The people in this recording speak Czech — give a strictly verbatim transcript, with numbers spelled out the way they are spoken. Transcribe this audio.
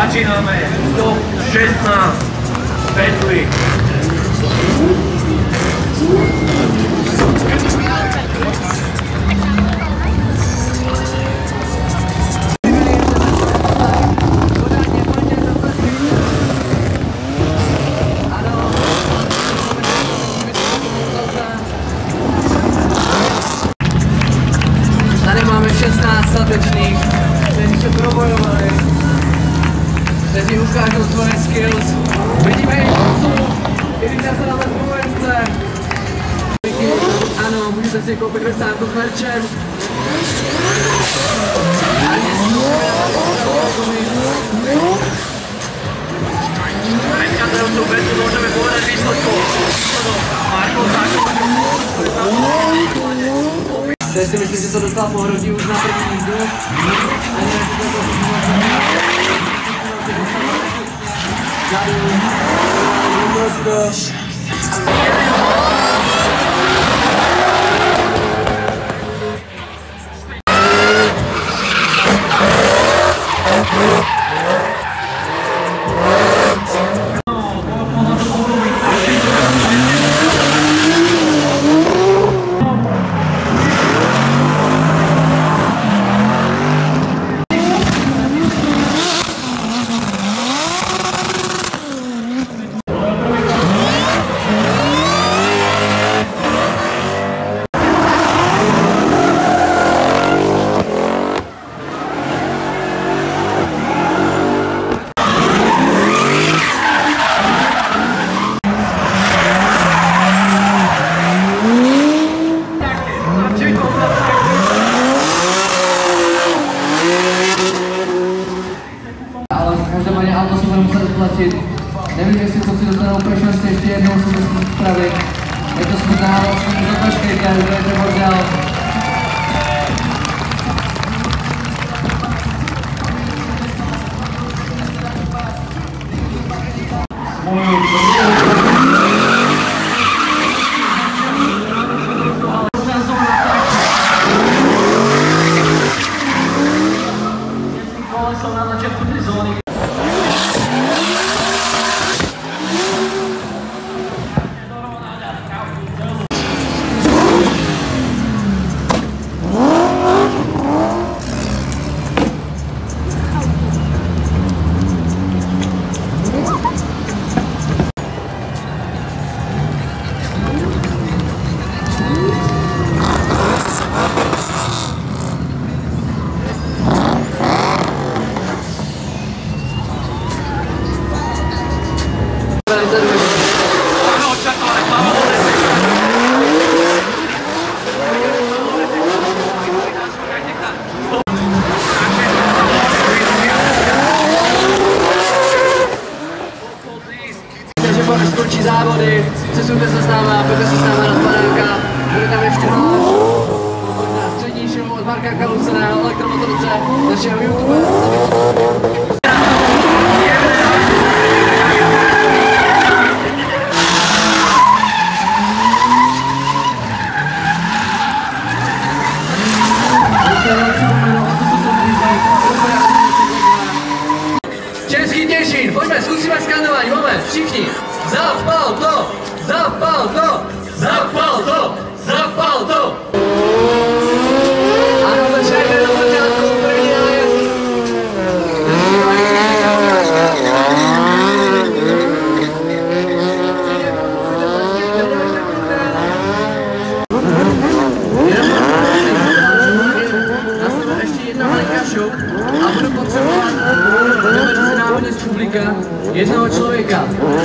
Začínáme sto šestnáct Petli. Tady máme šestnáct statečných, kteří se probojovali, kteří ukážou svoje skills. Vidíme jejich posun, i když se dáme spolujence. Ano, můžete si koupit vrstánku s merčem. Dneska teda v tom betu môžeme povedať výsledku. Marko, tak. Teď si myslím, že to dostal pohrodí už na první jízdu. A nějaký to to nevím, jestli to si dostanou úplně šanci ještě jednou se to spravit. Je to smutná, vlastně to počkejte, to je to bordel. Jsou na začátku ty zóny. Skončí závody, přesuňte se s náma, pojďte se s náma na Spadánka, bude tam ještě náš, možná střední show od Marka Kaluce na elektromotorce, našeho YouTube. Český Těšín, pojďme, zkusíme skandování, moment, všichni. ZapalTo, ZapalTo, ZapalTo, ZapalTo. Ano, začneme na začátku, první nájezd. Nastane ještě jedna malinká show a budu potřebovat z publika jednoho člověka.